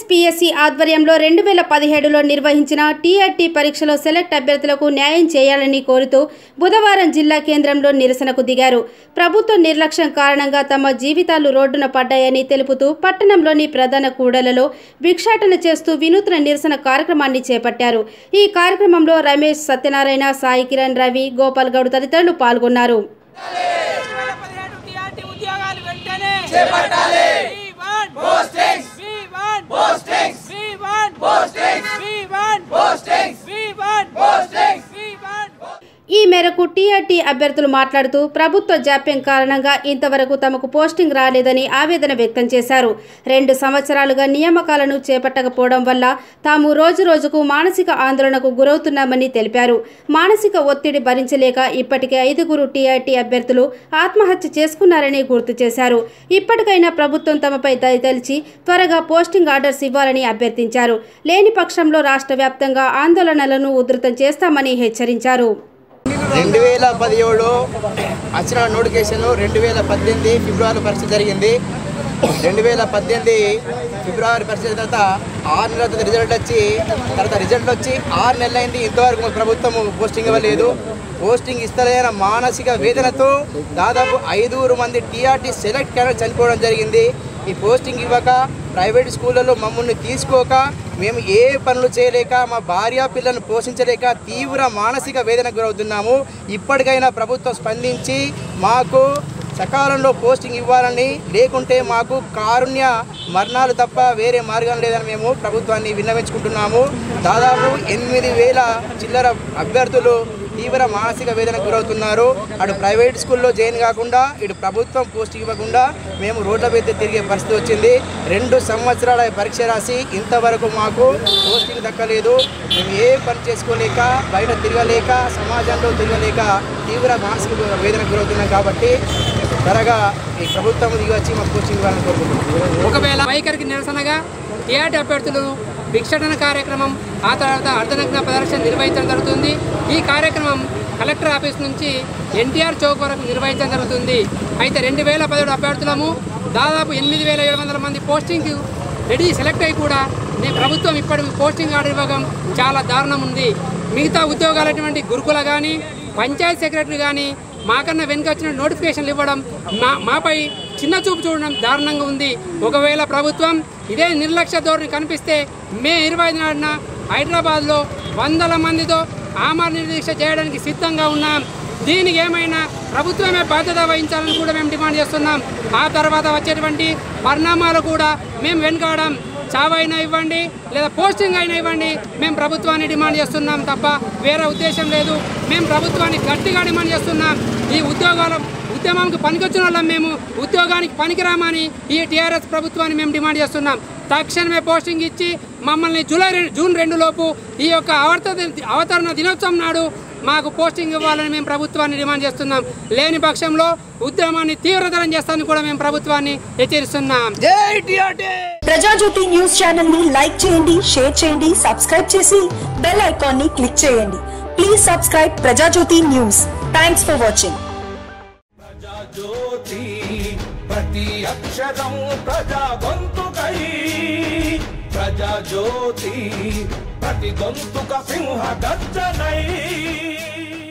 TSPSC ఆధ్వర్యంలో 2017లో నిర్వహించిన TRT పరీక్షలో సెలెక్ట్ అభ్యర్థులకు న్యాయం చేయాలని కోరుతూ బుధవారం జిల్లా కేంద్రంలో నిరసనకు దిగారు. ప్రభుత్వ నిర్లక్ష్యం కారణంగా తమ జీవితాలు రోడ్డున పడ్డాయని తెలుపుతూ పట్టణంలోని ప్రధాన కూడలలో భిక్షాటన చేస్తూ వినూత్న నిరసన కార్యక్రమాన్ని చేపట్టారు. ఈ కార్యక్రమంలో రమేష్, సత్యనారాయణ, సాయి కిరణ్, రవి, గోపాల్ గౌడ్ తదితరులు పాల్గొన్నారు. ఈ మేరకు టీఆర్టీ అభ్యర్థులు మాట్లాడుతూ ప్రభుత్వ జాప్యం కారణంగా ఇంతవరకు తమకు పోస్టింగ్ రాలేదని ఆవేదన వ్యక్తం చేశారు. 2 సంవత్సరాలుగా నియామకాలను చేపట్టకపోవడం వల్ల తాము రోజురోజుకు మానసిక ఆందోళనకు గురవుతున్నామని తెలిపారు. మానసిక ఒత్తిడి భరించలేక ఇప్పటికే 5 టీఆర్టీ అభ్యర్థులు ఆత్మహత్య చేసుకున్నారని గుర్తు చేశారు. ఇప్పటికైనా ప్రభుత్వం తమపై దయతలిచి త్వరగా పోస్టింగ్ ఆర్డర్స్ ఇవ్వాలని అభ్యర్థించారు. లేని పక్షంలో రాష్ట్ర వ్యాప్తంగా ఆందోళనలను ఉధృతం చేస్తామని హెచ్చరించారు. 2017 వచ్చిన నోటిఫికేషన్ 2018 ఫిబ్రవరి పరీక్ష జరిగింది. 2018 ఫిబ్రవరి పరీక్ష తర్వాత 6 నెలల తర్వాత రిజల్ట్ వచ్చి 6 నెలలు అయింది. ఇంతవరకు ప్రభుత్వం పోస్టింగ్ ఇవ్వలేదు. పోస్టింగ్ ఇస్తలేన మానసిక వేదనతో దాదాపు 5 మంది టీఆర్టీ సెలెక్ట్ క్యాండిడేట్ చనిపోవడం జరిగింది. ఈ పోస్టింగ్ ఇవ్వక ప్రైవేట్ స్కూళ్ళలో మమ్మల్ని తీసుకోక మేము ఏ పనులు చేయలేక మా భార్య పిల్లలను పోషించలేక తీవ్ర మానసిక వేదనకు గురవుతున్నాము. ఇప్పటికైనా ప్రభుత్వం స్పందించి మాకు సకాలంలో పోస్టింగ్ ఇవ్వాలని, లేకుంటే మాకు కారుణ్య మరణాలు తప్ప వేరే మార్గం లేదని మేము ప్రభుత్వాన్ని విన్నవించుకుంటున్నాము. దాదాపు 8,000 చిల్లర అభ్యర్థులు తీవ్ర మానసిక వేదనకు గురవుతున్నారు. అటు ప్రైవేట్ స్కూల్లో జాయిన్ కాకుండా ఇటు ప్రభుత్వం పోస్టింగ్ ఇవ్వకుండా మేము రోడ్ల మీద తిరిగే పరిస్థితి వచ్చింది. 2 సంవత్సరాల పరీక్ష రాసి ఇంతవరకు మాకు పోస్టింగ్ దక్కలేదు. మేము ఏ పని చేసుకోలేక, బయట తిరగలేక, సమాజంలో తిరగలేక తీవ్ర మానసిక వేదనకు గురవుతున్నాం. కాబట్టి త్వరగా ఈ ప్రభుత్వం దిగి వచ్చి మాకు పోస్టింగ్ ఇవ్వాలని కోరుకుంటున్నాం. ఒకవేళ వైఖరికి నిరసనగా టీఆర్టీ అభ్యర్థులు భిక్షాటన కార్యక్రమం, ఆ తర్వాత అర్ధనగ్న ప్రదర్శన నిర్వహించడం జరుగుతుంది. ఈ కార్యక్రమం కలెక్టర్ ఆఫీస్ నుంచి ఎన్టీఆర్ చౌక్ వరకు నిర్వహించడం జరుగుతుంది. అయితే 2017 అభ్యర్థులము దాదాపు 8,700 మంది పోస్టింగ్ రెడీ సెలెక్ట్ అయ్యి కూడా ప్రభుత్వం ఇప్పటికి పోస్టింగ్ ఆర్డర్ ఇవ్వడం చాలా దారుణం ఉంది. మిగతా ఉద్యోగాలటువంటి గురుకుల కానీ, పంచాయత్ సెక్రటరీ కానీ మాకన్నా వెనుక వచ్చిన నోటిఫికేషన్లు ఇవ్వడం, మాపై చిన్న చూపు చూడడం దారుణంగా ఉంది. ఒకవేళ ప్రభుత్వం ఇదే నిర్లక్ష్య ధోరణి కనిపిస్తే మే 25న హైదరాబాద్లో 100 మందితో ఆమరణ నిరీక్ష చేయడానికి సిద్ధంగా ఉన్నాం. దీనికి ఏమైనా ప్రభుత్వమే బాధ్యత వహించాలని కూడా మేము డిమాండ్ చేస్తున్నాం. ఆ తర్వాత వచ్చేటువంటి పరిణామాలు కూడా మేము వెనుకాడం. చావైనా ఇవ్వండి లేదా పోస్టింగ్ అయినా ఇవ్వండి, మేము ప్రభుత్వాన్ని డిమాండ్ చేస్తున్నాం తప్ప వేరే ఉద్దేశం లేదు. మేము ప్రభుత్వాన్ని గట్టిగా డిమాండ్ చేస్తున్నాం. ఈ ఉద్యమానికి పనికొచ్చిన వాళ్ళం మేము, ఉద్యోగానికి పనికిరామని ఈ టీఆర్ఎస్ ప్రభుత్వాన్ని మేము డిమాండ్ చేస్తున్నాం. తక్షణమే పోస్టింగ్ ఇచ్చి మమ్మల్ని జూన్ 2 లోపు ఈ యొక్క అవతరణ దినోత్సవం నాడు మాకు పోస్టింగ్ ఇవ్వాలని మేము ప్రభుత్వాన్ని డిమాండ్ చేస్తున్నాం. లేని పక్షంలో ఉద్యమాన్ని తీవ్రతరం చేస్తామని కూడా మేము ప్రభుత్వాన్ని హెచ్చరిస్తున్నాం. జై టీఆర్టీ. ప్రజాజ్యోతి న్యూస్ ఛానల్ ని లైక్ చేయండి, షేర్ చేయండి, సబ్స్క్రైబ్ చేసి బెల్ ఐకాన్ ని క్లిక్ చేయండి. Please subscribe Prajajyothi news. Thanks for watching. Prajajyothi ప్రతి అక్షరం ప్రజా గొంతుకై, ప్రజాజ్యోతి ప్రతి గొంతుక సింహ గర్జనై.